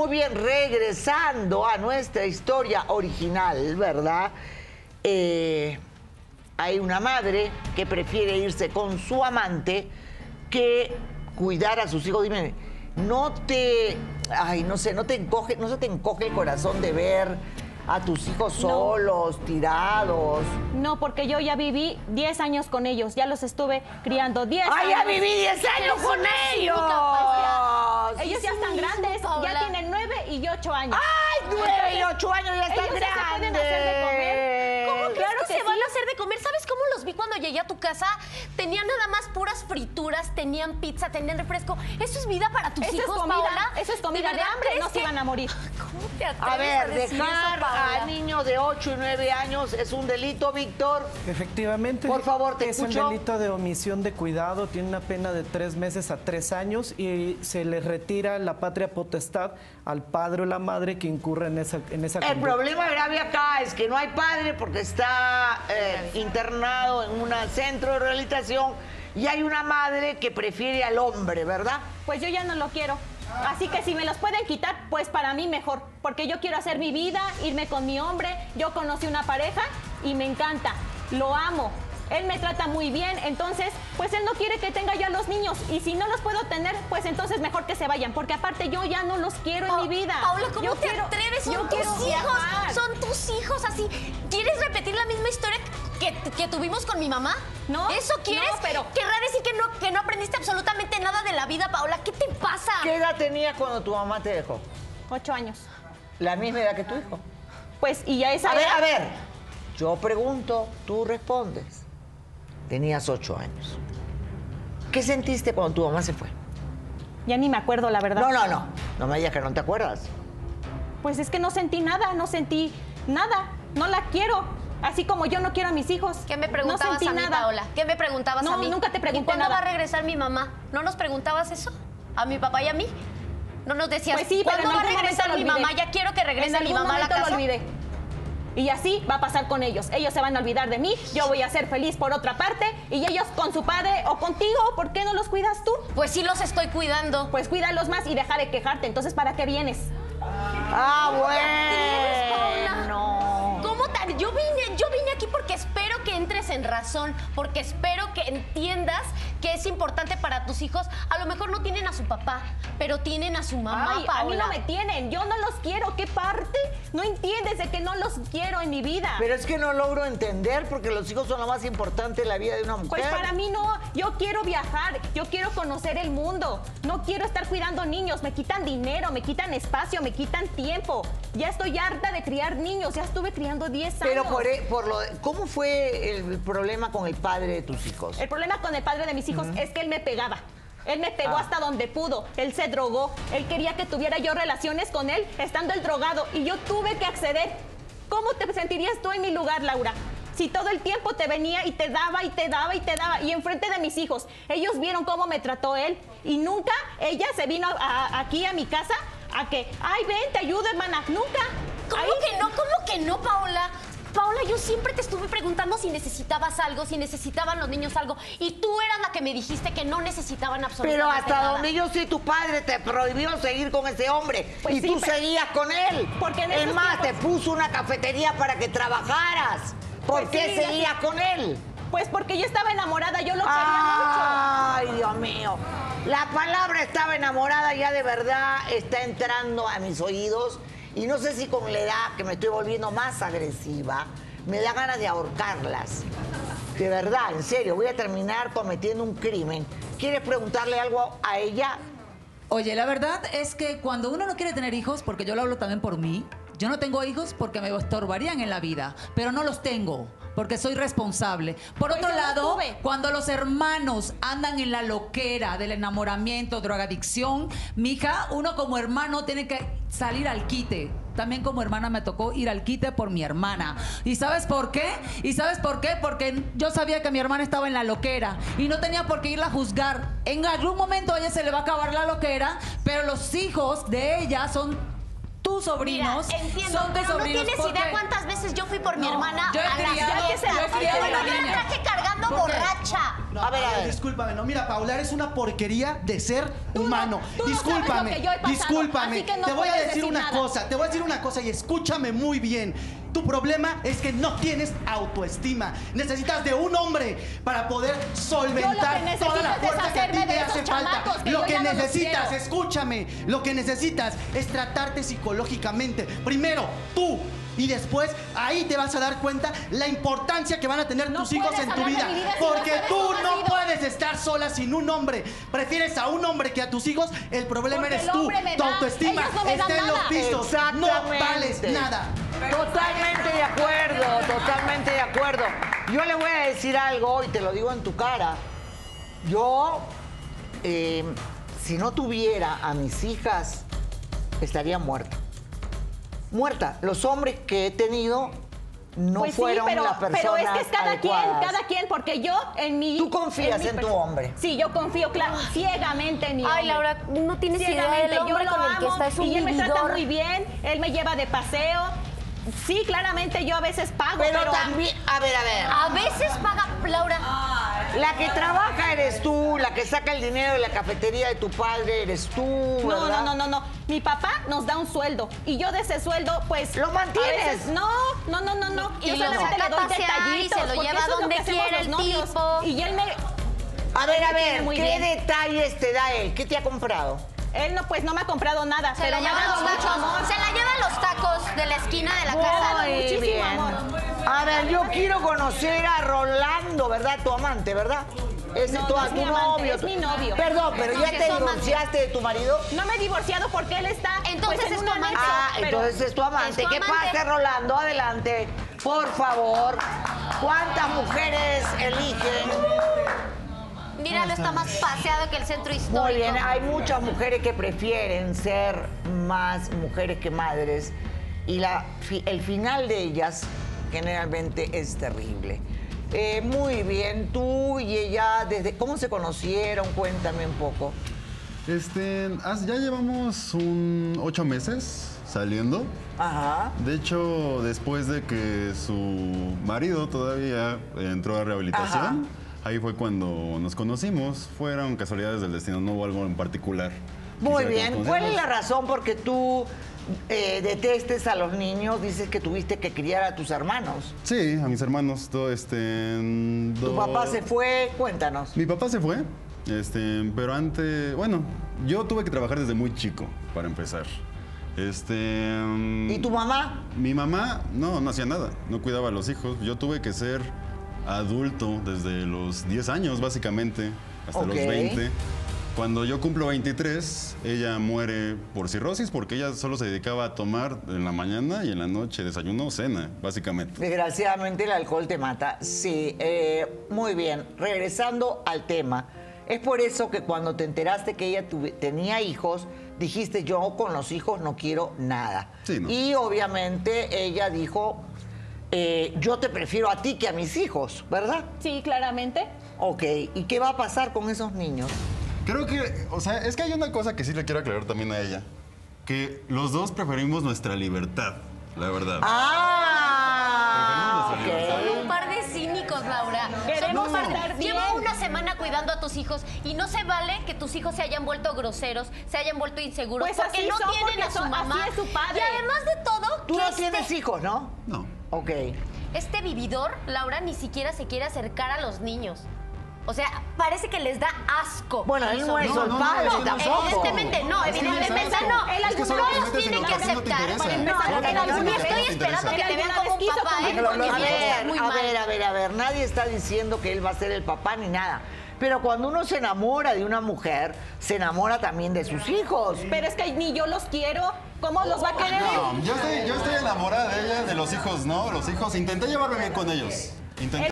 Muy bien, regresando a nuestra historia original, ¿verdad? Hay una madre que prefiere irse con su amante que cuidar a sus hijos. Dime, no se te encoge el corazón de ver a tus hijos solos, tirados. No, porque yo ya viví 10 años con ellos, ya los estuve criando 10 años. ¡Ay, ya viví 10 años con ellos! Ellos ya están grandes, ya tienen 9 y 8 años. ¡Ay, 9 y 8 años ya están grandes! Se pueden hacer de comer. ¿Cómo Claro crees que se van a hacer de comer? ¿Sabes cómo los vi cuando llegué a tu casa? Tenían nada más puras frituras, tenían pizza, tenían refresco. ¿Eso es vida para tus hijos, Paola? Eso es comida de hambre, no se iban a morir. ¿Cómo te atreves A ver, decir dejar eso, Paola? a niños de 8 y 9 años es un delito, Víctor. Efectivamente. Por favor, te escucho. Es el delito de omisión de cuidado, tiene una pena de 3 meses a 3 años y se le retira la patria potestad al padre o la madre que incurre en esa El problema grave acá es que no hay padre porque está internado en un centro de rehabilitación y hay una madre que prefiere al hombre, ¿verdad? Pues yo ya no lo quiero. Así que si me los pueden quitar, pues para mí mejor. Porque yo quiero hacer mi vida, irme con mi hombre. Yo conocí una pareja y me encanta. Lo amo. Él me trata muy bien, entonces, pues él no quiere que tenga yo a los niños. Y si no los puedo tener, pues entonces mejor que se vayan. Porque aparte yo ya no los quiero en mi vida. Paola, ¿cómo te atreves? Son tus hijos. Viajar. Son tus hijos, así. ¿Quieres repetir la misma historia que tuvimos con mi mamá? No. ¿Eso quieres? No, pero... Querrá decir que no aprendiste absolutamente nada de la vida, Paola. ¿Qué te pasa? ¿Qué edad tenías cuando tu mamá te dejó? 8 años. La misma edad que tu hijo. Pues, y ya esa... A ver. Yo pregunto, tú respondes. Tenías 8 años. ¿Qué sentiste cuando tu mamá se fue? Ya ni me acuerdo, la verdad. No. No me digas que no te acuerdas. Pues es que no sentí nada. No la quiero. Así como yo no quiero a mis hijos. ¿Qué me preguntabas a mí, Paola? ¿Qué me preguntabas a mí? No, nunca te pregunté ¿Y cuándo nada. va a regresar mi mamá? ¿No nos preguntabas eso? ¿A mi papá y a mí? ¿No nos decías, pues sí, ¿cuándo pero en va a algún regresar mi momento lo mamá? olvidé. Ya quiero que regrese En mi algún mamá a la momento casa. lo olvidé. Y así va a pasar con ellos. Ellos se van a olvidar de mí, yo voy a ser feliz por otra parte y ellos con su padre o contigo. ¿Por qué no los cuidas tú? Pues sí los estoy cuidando. Pues cuídalos más y deja de quejarte. Entonces, ¿para qué vienes? Bueno. ¿Cómo tal? Yo vine aquí porque espero que entres en razón, porque espero que entiendas que es importante para tus hijos. A lo mejor no tienen a su papá, pero tienen a su mamá, Ay, Paola. a mí no me tienen, yo no los quiero. ¿Qué parte? No entiendes de que no los quiero en mi vida. Pero es que no logro entender porque los hijos son lo más importante en la vida de una mujer. Pues para mí no, yo quiero viajar, yo quiero conocer el mundo. No quiero estar cuidando niños, me quitan dinero, me quitan espacio, me quitan tiempo. Ya estoy harta de criar niños, ya estuve criando 10 años. Pero ¿cómo fue el problema con el padre de tus hijos? El problema con el padre de mis hijos es que él me pegaba. Él me pegó hasta donde pudo. Él se drogó. Él quería que tuviera yo relaciones con él estando el drogado y yo tuve que acceder. ¿Cómo te sentirías tú en mi lugar, Laura? Si todo el tiempo te venía y te daba y te daba y te daba y enfrente de mis hijos. Ellos vieron cómo me trató él y nunca ella se vino aquí a mi casa a que, ay, ven, te ayudo, hermana. Nunca. ¿Cómo que no, Paola? Paola, yo siempre te estuve preguntando si necesitabas algo, si necesitaban los niños algo, y tú eras la que me dijiste que no necesitaban absolutamente nada. Pero hasta donde yo sé, tu padre te prohibió seguir con ese hombre. Pues y sí, tú seguías con él. Porque en es esos más, tiempos... te puso una cafetería para que trabajaras. ¿Por Pues qué sí, seguías con él? Pues porque yo estaba enamorada, yo lo quería Ay, Dios mío. La palabra estaba enamorada ya de verdad está entrando a mis oídos. Y no sé si con la edad que me estoy volviendo más agresiva, me da ganas de ahorcarlas. De verdad, en serio, voy a terminar cometiendo un crimen. ¿Quieres preguntarle algo a ella? Oye, la verdad es que cuando uno no quiere tener hijos, porque yo lo hablo también por mí, yo no tengo hijos porque me estorbarían en la vida, pero no los tengo porque soy responsable. Por otro lado, cuando los hermanos andan en la loquera del enamoramiento, drogadicción, mija, uno como hermano tiene que salir al quite. También como hermana me tocó ir al quite por mi hermana. ¿Y sabes por qué? Porque yo sabía que mi hermana estaba en la loquera y no tenía por qué irla a juzgar. En algún momento a ella se le va a acabar la loquera, pero los hijos de ella son tus sobrinos Mira, entiendo, son tus pero no sobrinos. tienes porque- idea cuántas veces yo fui por mi No, hermana yo he a las criado- fiestas. yo he criado Yo a la la niña. traje cargando ¿Por qué? borracha. No, A ver, discúlpame, no, mira, Paula, eres una porquería de ser Tú no- humano. tú no Discúlpame, sabes lo que yo he pasado, discúlpame. así que no te voy a puedes decir decir una nada. cosa, te voy a decir una cosa y escúchame muy bien. Tu problema es que no tienes autoestima. Necesitas de un hombre para poder solventar necesito toda la es fuerza que a ti deshacerme te de hace esos falta. chamacos, que Lo yo que ya no los necesitas, quiero. escúchame, lo que necesitas es tratarte psicológicamente. Primero, tú. Y después, ahí te vas a dar cuenta la importancia que van a tener No tus hijos puedes en tu hablar de vida. mi vida si no Porque sabes tú cómo ha no sido. puedes estar sola sin un hombre. Prefieres a un hombre que a tus hijos. El problema Porque eres el tú. hombre me Tu da, autoestima ellos no me dan está en los nada. pisos. No Exactamente. vales nada. Totalmente de acuerdo, totalmente de acuerdo. Yo le voy a decir algo y te lo digo en tu cara. Yo, si no tuviera a mis hijas, estaría muerta. Muerta. Los hombres que he tenido no Pues fueron sí, las personas pero es que es adecuadas. cada quien, porque yo en mi... Tú confías mi en tu persona- hombre. Sí, yo confío, claro, ciegamente en mi hombre. Ay, Laura, no tienes idea Ciegamente, del hombre yo lo con el que amo está, es un y él me trata vividor. muy bien, él me lleva de paseo. Sí, claramente yo a veces pago, Pero también, a ver. A veces paga, Laura. La que trabaja eres tú, la que saca el dinero de la cafetería de tu padre eres tú, No, ¿verdad? no. Mi papá nos da un sueldo y yo de ese sueldo, pues. ¿Lo mantienes? a veces- no. Y Yo lo solamente saca le a doy pasear y detallitos. se lo porque lleva eso es lo donde que hacemos quiere los el novios. tipo. Y él me. A ver, me tiene muy ¿qué bien. detalles te da él? ¿Qué te ha comprado? Él no, pues no me ha comprado nada, Se pero la me ha lleva a dado los mucho amor. tacos. Se la lleva a los tacos de la esquina de la casa. Muy muchísimo bien. amor. A ver, yo quiero conocer a Rolando, ¿verdad? Tu amante, ¿verdad? Ese No, tu, no es tu mi amante, novio. es mi novio. Perdón, pero No, ¿ya que te su amante. divorciaste de tu marido? No me he divorciado porque él está. Entonces pues, en es un tu amante. anexo, Ah, pero- entonces es tu amante. Es tu ¿Qué amante. pasa, Rolando? Adelante, por favor. ¿Cuántas mujeres eligen? Míralo, está más paseado que el centro histórico. Muy bien, hay muchas mujeres que prefieren ser más mujeres que madres y el final de ellas generalmente es terrible. Muy bien, tú y ella, ¿cómo se conocieron? Cuéntame un poco. Ya llevamos 8 meses saliendo. Ajá. De hecho, después de que su marido todavía entró a rehabilitación, ahí fue cuando nos conocimos. Fueron casualidades del destino, no hubo algo en particular. Muy Quisiera que bien, nos ¿cuál es conociéramos. la razón por que tú detestes a los niños? Dices que tuviste que criar a tus hermanos. Sí, a mis hermanos. Tu papá se fue, cuéntanos. Mi papá se fue, pero antes, bueno, yo tuve que trabajar desde muy chico, para empezar. ¿Y tu mamá? Mi mamá no hacía nada, no cuidaba a los hijos. Yo tuve que ser adulto desde los 10 años, básicamente, hasta los Ok. 20. Cuando yo cumplo 23, ella muere por cirrosis porque ella solo se dedicaba a tomar en la mañana y en la noche, desayuno o cena, básicamente. Desgraciadamente el alcohol te mata. Sí, muy bien. Regresando al tema, es por eso que cuando te enteraste que ella tenía hijos, dijiste yo con los hijos no quiero nada. Sí, ¿no? Y obviamente ella dijo, yo te prefiero a ti que a mis hijos, ¿verdad? Sí, claramente. Ok, ¿y qué va a pasar con esos niños? Creo que, o sea, es que hay una cosa que sí le quiero aclarar también a ella. Que los dos preferimos nuestra libertad, la verdad. ¡Ah! Preferimos nuestra ok. Son un par de cínicos, Laura. Queremos Son un par de- estar bien. Llevo una semana cuidando a tus hijos y no se vale que tus hijos se hayan vuelto groseros, se hayan vuelto inseguros, Pues porque así no son, tienen porque a su son- así mamá. es su padre. Y además de todo, Tú que no tienes hijos, ¿no? No. Ok. este vividor, Laura, ni siquiera se quiere acercar a los niños. O sea, parece que les da asco. Bueno, él no es No, el no, padre no, tampoco. Evidentemente no, Es que no es evidentemente asco. no. Es que No solo te los metes en tienen lo que que a ti no te aceptar. interesa. No, No, no, en no, algún no, día no, estoy no te esperando interesa. que te vean como un Quiso papá, conmigo, porque no, me no, ves muy mal. a ver, nadie está diciendo que él va a ser el papá ni nada. Pero cuando uno se enamora de una mujer, se enamora también de sus hijos. Pero es que ni yo los quiero. ¿Cómo los va a querer él? No, yo estoy enamorada de ella, de los hijos, ¿no? Los hijos, intenté llevarme bien con ellos. Intenté